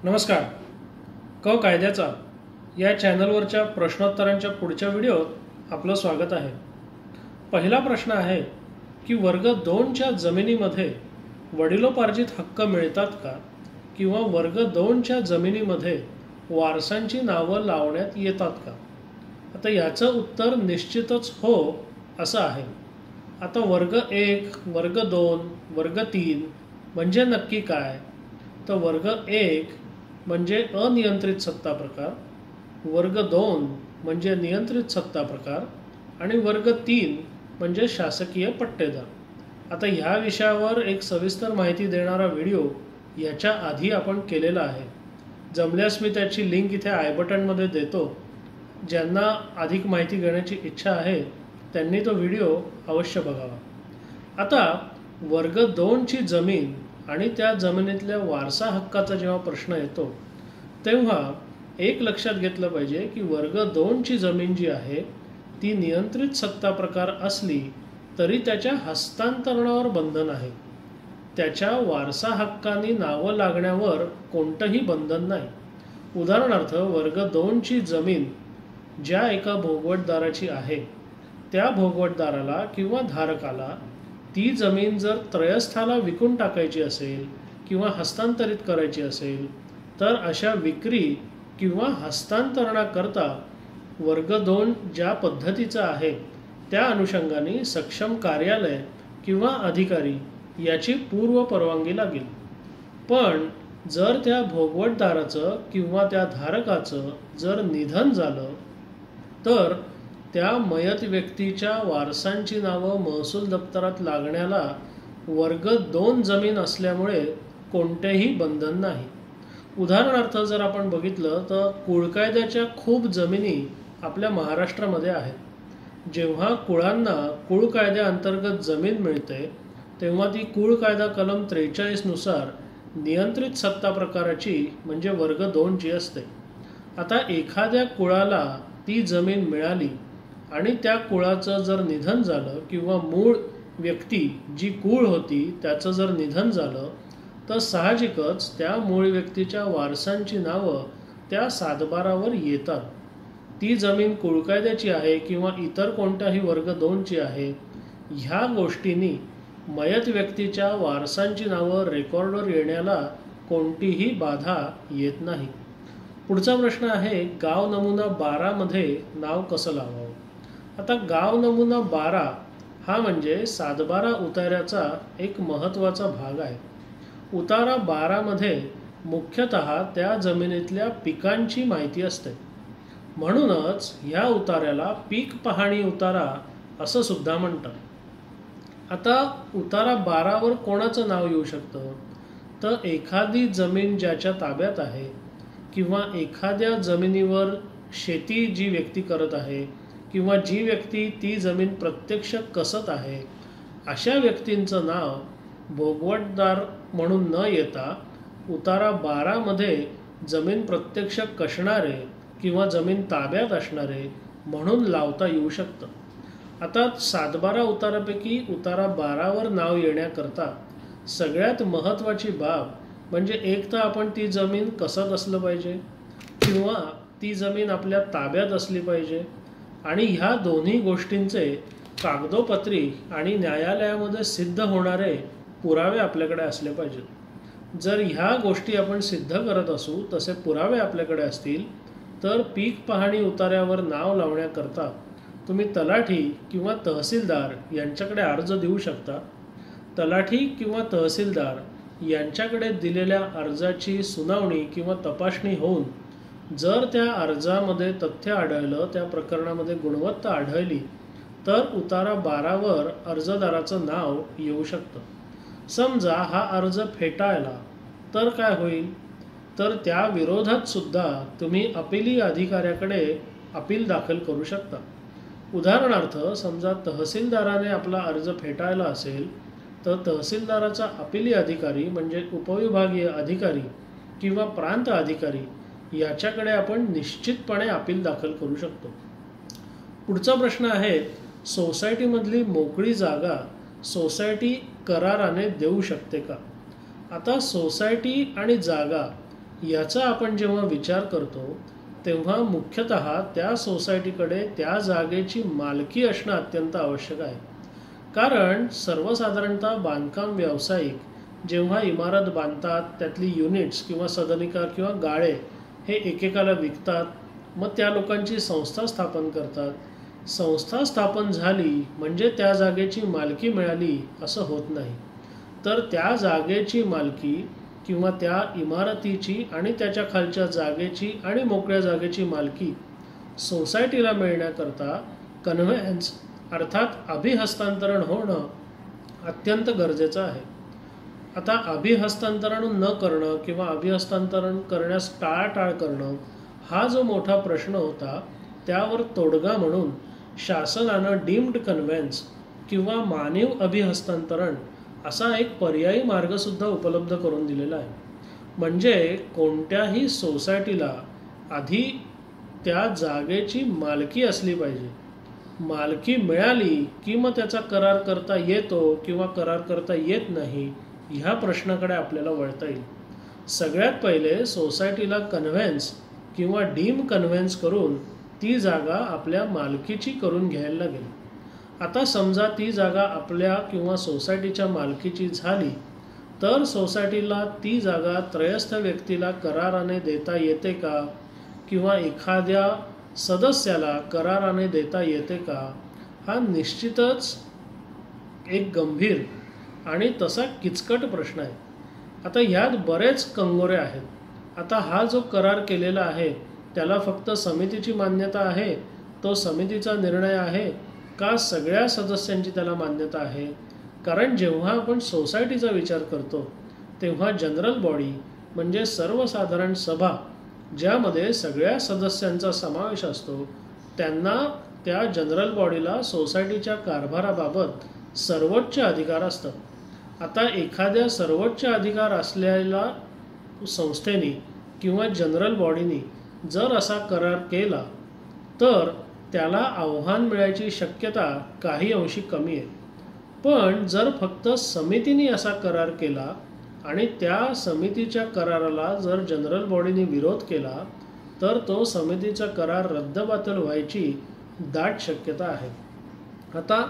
नमस्कार. कायद्याचा या चॅनलवरच्या प्रश्नोत्तरांच्या पुढच्या व्हिडिओत आपलं स्वागत आहे. पहिला प्रश्न आहे की वर्ग 2च्या जमिनीमध्ये वडिलोपार्जित हक्क मिळतात का किंवा वर्ग 2च्या जमिनीमध्ये वारसांची नावं लावण्यात येतात का. आता याचं उत्तर निश्चितच हो असं आहे. आता वर्ग 1, वर्ग 2, वर्ग 3 म्हणजे नक्की काय. तर वर्ग 1 म्हणजे अनियंत्रित सत्ता प्रकार, वर्ग 2 म्हणजे नियंत्रित सत्ता प्रकार आणि वर्ग 3 म्हणजे शासकीय पट्टेदार. आता ह्या विषयावर एक सविस्तर माहिती देणारा व्हिडिओ याच्या आधी आपण केलेला आहे. जमल्यास मी त्याची लिंक इथे आय बटनमध्ये देतो. ज्यांना अधिक माहिती घेण्याची इच्छा आहे त्यांनी तो व्हिडिओ अवश्य बघावा. आता वर्ग 2ची जमीन आणि त्या जमिनीतल्या वारसा हक्काचा जेव्हा प्रश्न येतो तेव्हा एक लक्षात घेतलं पाहिजे की वर्ग 2ची जमीन जी आहे ती नियंत्रित सत्ता प्रकार असली तरी त्याच्या हस्तांतरणावर बंधन आहे. त्याच्या वारसा हक्काने नावं लागण्यावर कोणतंही बंधन नाही. उदाहरणार्थ वर्ग 2ची जमीन ज्या एका भोगवटदाराची आहे त्या भोगवटदाराला किंवा धारकाला ती जमीन जर त्रयस्थाला विकून टाकायची असेल किंवा हस्तांतरित करायची असेल तर अशा विक्री किंवा हस्तांतरणाकरता वर्ग 2 ज्या पद्धतीचा आहे त्या अनुषंगाने सक्षम कार्यालय किंवा अधिकारी याची पूर्व परवानगी लागेल. पण जर त्या भोगवटदाराचं किंवा त्या धारकाचं जर निधन झालं तर त्या मयत व्यक्तीच्या वारसांची नावं महसूल दप्तरात लागण्याला वर्ग 2 जमीन असल्यामुळे कोणतेही बंधन नाही. उदाहरणार्थ जर आपण बघितलं तर कुळकायद्याच्या खूप जमिनी आपल्या महाराष्ट्रामध्ये आहेत. जेव्हा कुळांना कुळ कायद्याअंतर्गत जमीन मिळते तेव्हा ती कुळ कायदा कलम 43 नुसार नियंत्रित सत्ता प्रकाराची म्हणजे वर्ग 2ची असते. आता एखाद्या कुळाला ती जमीन मिळाली आणि त्या कुळाचं जर निधन झालं किंवा मूळ व्यक्ती जी कुळ होती त्याचं जर निधन झालं तर साहजिकच त्या मूळ व्यक्तीच्या वारसांची नावं त्या सातबारावर येतात. ती जमीन कुळकायद्याची आहे किंवा इतर कोणत्याही वर्ग 2ची आहे ह्या गोष्टींनी मयत व्यक्तीच्या वारसांची नावं रेकॉर्डवर येण्याला कोणतीही बाधा येत नाही. पुढचा प्रश्न आहे गाव नमुना 12 मध्ये नाव कसं लावावं. आता गाव नमुना 12 हा म्हणजे सातबारा उतार्याचा एक महत्त्वाचा भाग आहे. उतारा 12 मध्ये मुख्यतः त्या जमिनीतल्या पिकांची माहिती असते. म्हणूनच ह्या उतार्याला पीक पाहणी उतारा असं सुद्धा म्हणतात. आता उतारा 12 वर कोणाचं नाव येऊ शकतं तर एखादी जमीन ज्याच्या ताब्यात आहे किंवा एखाद्या जमिनीवर शेती जी व्यक्ती करत आहे किंवा जी व्यक्ती ती जमीन प्रत्यक्ष कसत आहे अशा व्यक्तींचं नाव भोगवटदार म्हणून न येता उतारा 12 मध्ये जमीन प्रत्यक्ष कसणारे किंवा जमीन ताब्यात असणारे म्हणून लावता येऊ शकतं. आता सातबारा उतारापैकी उतारा 12 वर नाव येण्याकरता सगळ्यात महत्त्वाची बाब म्हणजे एक तर आपण ती जमीन कसत असलं पाहिजे किंवा ती जमीन आपल्या ताब्यात असली पाहिजे आणि ह्या दोन्ही गोष्टींचे कागदोपत्री आणि न्यायालयामध्ये सिद्ध होणारे पुरावे आपल्याकडे असले पाहिजेत. जर ह्या गोष्टी आपण सिद्ध करत असू तसे पुरावे आपल्याकडे असतील तर पीक पाहणी उतार्यावर नाव लावण्याकरता तुम्ही तलाठी किंवा तहसीलदार यांच्याकडे अर्ज देऊ शकता. तलाठी किंवा तहसीलदार यांच्याकडे दिलेल्या अर्जाची सुनावणी किंवा तपासणी होऊन जर त्या अर्जामध्ये तथ्य आढळलं त्या प्रकरणामध्ये गुणवत्ता आढळली तर उतारा 12 वर अर्जदाराचं नाव येऊ शकतं. समजा हा अर्ज फेटाळला तर काय होईल तर त्या विरोधात सुद्धा तुम्ही अपिली अधिकाऱ्याकडे अपील दाखल करू शकता. उदाहरणार्थ समजा तहसीलदाराने आपला अर्ज फेटाळला असेल तर तहसीलदाराचा अपिली अधिकारी म्हणजे उपविभागीय अधिकारी किंवा प्रांत अधिकारी याच्याकडे आपण निश्चितपणे अपील दाखल करू शकतो. पुढचा प्रश्न आहे सोसायटीमधली मोकळी जागा सोसायटी कराराने देऊ शकते का. आता सोसायटी आणि जागा याचा आपण जेव्हा विचार करतो तेव्हा मुख्यतः त्या सोसायटीकडे त्या जागेची मालकी असणं अत्यंत आवश्यक आहे. कारण सर्वसाधारणतः बांधकाम व्यावसायिक जेव्हा इमारत बांधतात त्यातली युनिट्स किंवा सदनिका किंवा गाळे हे एकेकाला विकतात, मग त्या लोकांची संस्था स्थापन करतात. संस्था स्थापन झाली म्हणजे त्या जागेची मालकी मिळाली असं होत नाही, तर त्या जागेची मालकी किंवा त्या इमारतीची आणि त्याच्या खालच्या जागेची आणि मोकळ्या जागेची मालकी सोसायटीला मिळण्याकरता कन्व्हेन्स अर्थात अभिहस्तांतरण होणं अत्यंत गरजेचं आहे. आता अभिहस्तांतरण न करणं किंवा अभिहस्तांतरण करण्यास टाळाटाळ करणं हा जो मोठा प्रश्न होता त्यावर तोडगा म्हणून शासनानं डीम्ड कन्व्हेन्स किंवा मानव अभिहस्तांतरण असा एक पर्यायी मार्गसुद्धा उपलब्ध करून दिलेला आहे. म्हणजे कोणत्याही सोसायटीला आधी त्या जागेची मालकी असली पाहिजे. मालकी मिळाली की मग त्याचा करार करता येतो किंवा करार करता येत नाही ह्या प्रश्नाकडे आपल्याला वळता येईल. सगळ्यात पहिले सोसायटीला कन्व्हेन्स किंवा डीम कन्व्हेन्स करून ती जागा आपल्या मालकीची करून घ्यायला लागेल. आता समजा ती जागा आपल्या किंवा सोसायटीच्या मालकीची झाली तर सोसायटीला ती जागा त्रयस्थ व्यक्तीला कराराने देता येते का किंवा एखाद्या सदस्याला कराराने देता येते का, हा निश्चितच एक गंभीर आणि तसा किचकट प्रश्न आहे. आता ह्यात बरेच कंगोरे आहेत. आता हा जो करार केलेला आहे त्याला फक्त समितीची मान्यता आहे, तो समितीचा निर्णय आहे का सगळ्या सदस्यांची त्याला मान्यता आहे. कारण जेव्हा आपण सोसायटीचा विचार करतो तेव्हा जनरल बॉडी म्हणजे सर्वसाधारण सभा ज्यामध्ये सगळ्या सदस्यांचा समावेश असतो त्यांना त्या जनरल बॉडीला सोसायटीच्या कारभाराबाबत सर्वोच्च अधिकार असतात. आता एखाद्या सर्वोच्च अधिकार असलेल्या संस्थेने किंवा जनरल बॉडीने जर असा करार केला तर त्याला आव्हान मिळायची शक्यता काही अंशी कमी आहे. पण जर फक्त समितीने असा करार केला आणि त्या समितीच्या कराराला जर जनरल बॉडीने विरोध केला तर तो समितीचा करार रद्दबातल व्हायची दाट शक्यता आहे. आता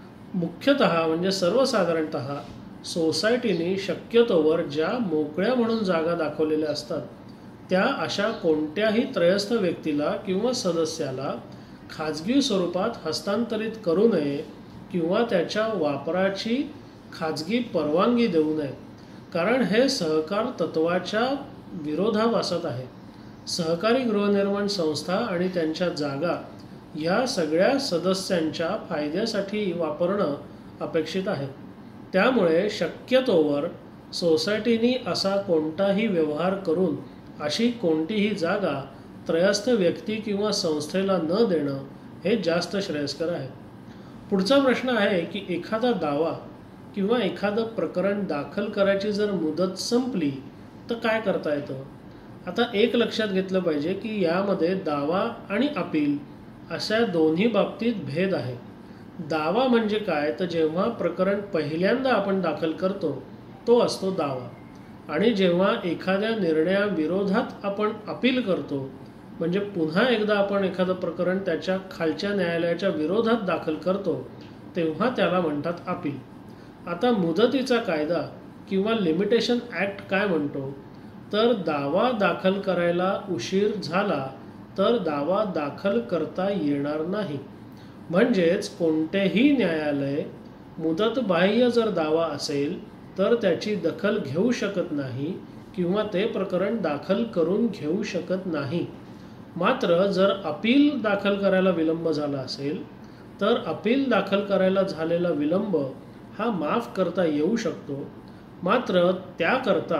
मुख्यतः म्हणजे सर्वसाधारणतः सोसायटीने शक्यतोवर ज्या मोकळ्या म्हणून जागा दाखवलेल्या असतात त्या अशा कोणत्याही त्रयस्थ व्यक्तीला किंवा सदस्याला खाजगी स्वरूपात हस्तांतरित करू नये किंवा त्याच्या वापराची खाजगी परवानगी देऊ नये. कारण हे सहकार तत्वाच्या विरोधाभासात आहे. सहकारी गृहनिर्माण संस्था आणि त्यांच्या जागा या सगळ्या सदस्यांच्या फायद्यासाठी वापरणं अपेक्षित आहे. त्यामुळे शक्यतोवर सोसायटीने असा कोणताही व्यवहार करून अशी कोणतीही जागा त्रयस्थ व्यक्ती किंवा संस्थेला न देणं हे जास्त श्रेयस्कर आहे. पुढचा प्रश्न आहे की एखादा दावा किंवा एखादं प्रकरण दाखल करायची जर मुदत संपली तर काय करता येतं. आता एक लक्षात घेतलं पाहिजे की यामध्ये दावा आणि अपील अशा दोन्ही बाबतीत भेद आहे. दावा म्हणजे काय तर जेव्हा प्रकरण पहिल्यांदा आपण दाखल करतो तो असतो दावा, आणि जेव्हा एखाद्या निर्णयाविरोधात आपण अपील करतो म्हणजे पुन्हा एकदा आपण एखादं प्रकरण त्याच्या खालच्या न्यायालयाच्या विरोधात दाखल करतो तेव्हा त्याला म्हणतात अपील. आता मुदतीचा कायदा किंवा लिमिटेशन ॲक्ट काय म्हणतो तर दावा दाखल करायला उशीर झाला तर दावा दाखल करता येणार नाही. म्हणजेच कोणतेही न्यायालय मुदतबाह्य जर दावा असेल तर त्याची दखल घेऊ शकत नाही किंवा ते प्रकरण दाखल करून घेऊ शकत नाही. मात्र जर अपील दाखल करायला विलंब झाला असेल तर अपील दाखल करायला झालेला विलंब हा माफ करता येऊ शकतो. मात्र त्याकरता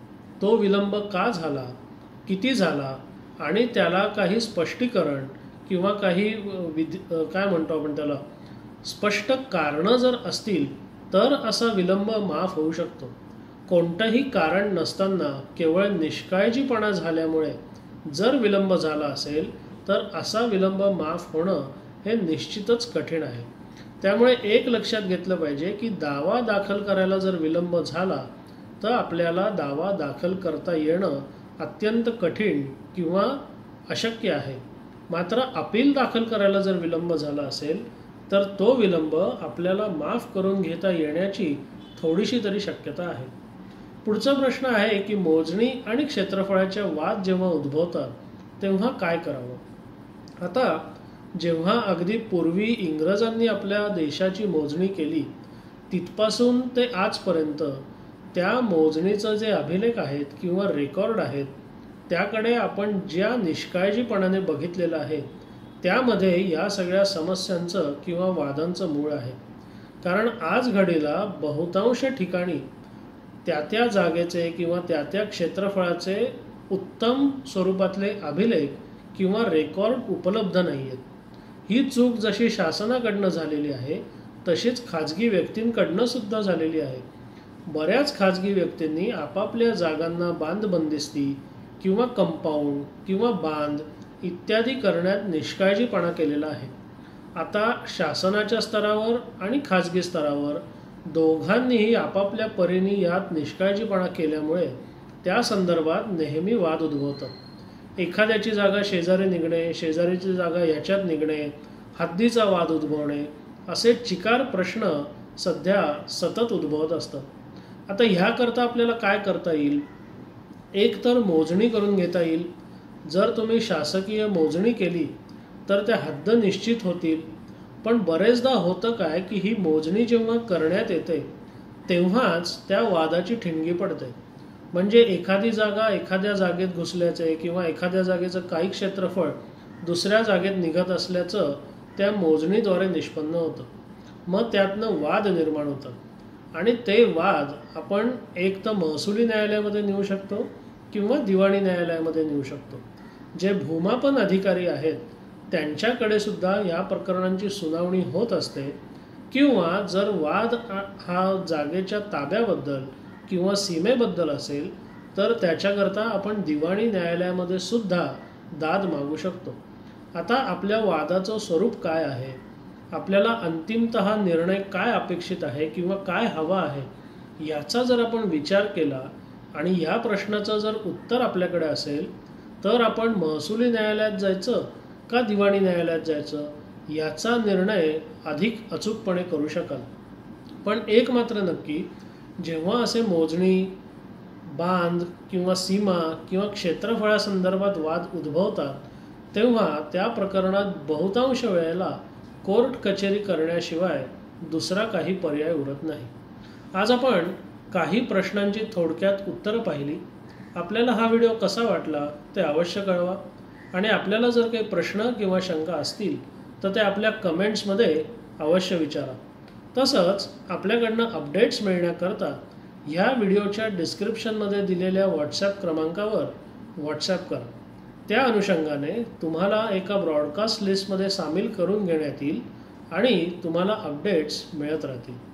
तो विलंब का झाला, किती झाला आणि त्याला काही स्पष्टीकरण किंवा काही काय म्हणतो आपण त्याला स्पष्ट कारणं जर असतील तर असा विलंब माफ होऊ शकतो. कोणतंही कारण नसताना केवळ निष्काळजीपणा झाल्यामुळे जर विलंब झाला असेल तर असा विलंब माफ होणं हे निश्चितच कठीण आहे. त्यामुळे एक लक्षात घेतलं पाहिजे की दावा दाखल करायला जर विलंब झाला तर आपल्याला दावा दाखल करता येणं अत्यंत कठीण किंवा अशक्य आहे. मात्र अपील दाखल करायला जर विलंब झाला असेल तर तो विलंब आपल्याला माफ करून घेता येण्याची थोडीशी तरी शक्यता आहे. पुढचा प्रश्न आहे की मोजणी आणि क्षेत्रफळाच्या वाद जेव्हा उद्भवतात तेव्हा काय करावं. आता जेव्हा अगदी पूर्वी इंग्रजांनी आपल्या देशाची मोजणी केली तिथपासून ते आजपर्यंत त्या मोजणीचं जे अभिलेख आहेत किंवा रेकॉर्ड आहेत त्याकडे आपण ज्या निष्काळजीपणाने बघितलेलं आहे त्यामध्ये या सगळ्या समस्यांचं किंवा वादांचं मूळ आहे. कारण आज घडीला बहुतांश ठिकाणी त्या जागेचे किंवा त्या क्षेत्रफळाचे उत्तम स्वरूपातले अभिलेख किंवा रेकॉर्ड उपलब्ध नाही आहेत. ही चूक जशी शासनाकडनं झालेली आहे तशीच खाजगी व्यक्तींकडनं सुद्धा झालेली आहे. बऱ्याच खाजगी व्यक्तींनी आपापल्या जागांना बांधबंदिस्ती किंवा कंपाऊंड किंवा बांध इत्यादी करण्यात निष्काळजीपणा केलेला आहे. आता शासनाच्या स्तरावर आणि खाजगी स्तरावर दोघांनीही आपापल्या परीने यात निष्काळजीपणा केल्यामुळे त्या संदर्भात नेहमी वाद उद्भवतात. एखाद्याची जागा शेजारी निघणे, शेजारीची जागा याच्यात निघणे, हद्दीचा वाद उद्भवणे असे चिकार प्रश्न सध्या सतत उद्भवत असतात. आता ह्याकरता आपल्याला काय करता येईल. एक तर मोजणी करून घेता येईल. जर तुम्ही शासकीय मोजणी केली तर त्या हद्द निश्चित होतील. पण बरेचदा होतं काय की ही मोजणी जेव्हा करण्यात येते तेव्हाच त्या वादाची ठिणगी पडते. म्हणजे एखादी जागा एखाद्या जागेत घुसल्याचे किंवा एखाद्या जागेचं काही क्षेत्रफळ दुसऱ्या जागेत निघत असल्याचं त्या मोजणीद्वारे निष्पन्न होतं. मग त्यातनं वाद निर्माण होतात आणि ते वाद आपण एक तर महसुली न्यायालयामध्ये नेऊ शकतो किंवा दिवाणी न्यायालयामध्ये नेऊ शकतो. जे भूमापन अधिकारी आहेत त्यांच्याकडे सुद्धा या प्रकरणांची सुनावणी होत असते. किंवा जर वाद हा जागेच्या ताब्याबद्दल किंवा सीमेबद्दल असेल तर त्याच्याकरता आपण दिवाणी न्यायालयामध्ये सुद्धा दाद मागू शकतो. आता आपल्या वादाचं स्वरूप काय आहे, आपल्याला अंतिमतः निर्णय काय अपेक्षित आहे किंवा काय हवा आहे याचा जर आपण विचार केला आणि या प्रश्नाचं जर उत्तर आपल्याकडे असेल तर आपण महसुली न्यायालयात जायचं का दिवाणी न्यायालयात जायचं याचा निर्णय अधिक अचूकपणे करू शकाल. पण एक मात्र नक्की, जेव्हा असे मोजणी, बांध किंवा सीमा किंवा क्षेत्रफळासंदर्भात वाद उद्भवतात तेव्हा त्या प्रकरणात बहुतांश वेळेला कोर्ट कचेरी करण्याशिवाय दुसरा काही पर्याय उरत नाही. आज आपण काही प्रश्नांची थोडक्यात उत्तरं पाहिली. आपल्याला हा व्हिडिओ कसा वाटला ते अवश्य कळवा आणि आपल्याला जर काही प्रश्न किंवा शंका असतील तर ते आपल्या कमेंट्समध्ये अवश्य विचारा. तसंच आपल्याकडनं अपडेट्स मिळण्याकरता ह्या व्हिडिओच्या डिस्क्रिप्शनमध्ये दिलेल्या व्हॉट्सॲप क्रमांकावर व्हॉट्सॲप करा. त्या अनुषंगाने तुम्हाला एका ब्रॉडकास्ट लिस्टमध्ये सामील करून घेण्यात येईल आणि तुम्हाला अपडेट्स मिळत राहतील.